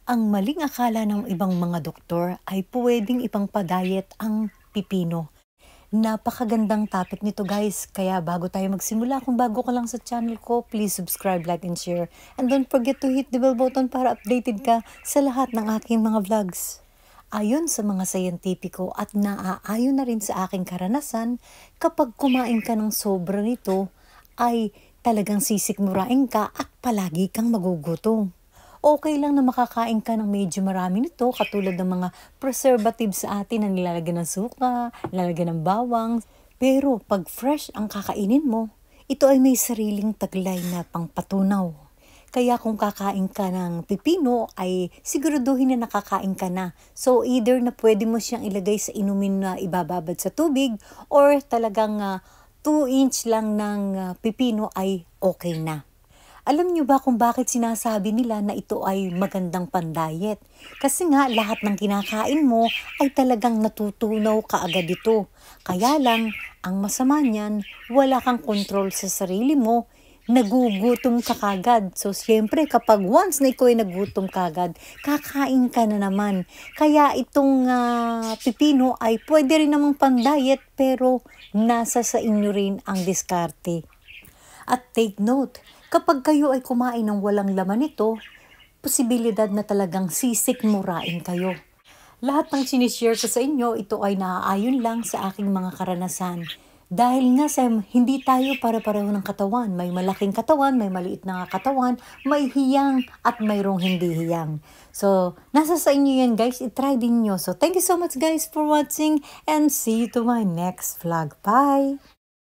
Ang maling akala ng ibang mga doktor ay puwedeng ipangpa-diet ang pipino. Napakagandang topic nito guys, kaya bago tayo magsimula, kung bago ka lang sa channel ko, please subscribe, like, and share. And don't forget to hit the bell button para updated ka sa lahat ng aking mga vlogs. Ayon sa mga sayentipiko at naaayon na rin sa aking karanasan, kapag kumain ka ng sobra nito, ay talagang sisikmurain ka at palagi kang magugutom. Okay lang na makakain ka ng medyo marami nito, katulad ng mga preservatives sa atin na nilalagyan ng suka, nilalagyan ng bawang. Pero pag fresh ang kakainin mo, ito ay may sariling taglay na pangpatunaw. Kaya kung kakain ka ng pipino ay siguraduhin na nakakain ka na. So either na pwede mo siyang ilagay sa inumin na ibababad sa tubig, or talagang 2 inch lang ng pipino ay okay na. Alam niyo ba kung bakit sinasabi nila na ito ay magandang pandayet? Kasi nga lahat ng kinakain mo ay talagang natutunaw kaagad ito. Kaya lang, ang masama niyan, wala kang kontrol sa sarili mo, nagugutom ka kagad. So siyempre kapag once na ikaw ay nagutom kagad, kakain ka na naman. Kaya itong pipino ay pwede rin namang pandayet, pero nasa sa inyo rin ang diskarte. At take note, kapag kayo ay kumain ng walang laman nito, posibilidad na talagang sisikmurain kayo. Lahat ng sinishare ko sa inyo, ito ay naaayon lang sa aking mga karanasan. Dahil nga sa hindi tayo para-pareho ng katawan. May malaking katawan, may maliit na katawan, may hiyang at mayroong hindi hiyang. So, nasa sa inyo yan guys, itry din nyo. So, thank you so much guys for watching and see you to my next vlog. Bye!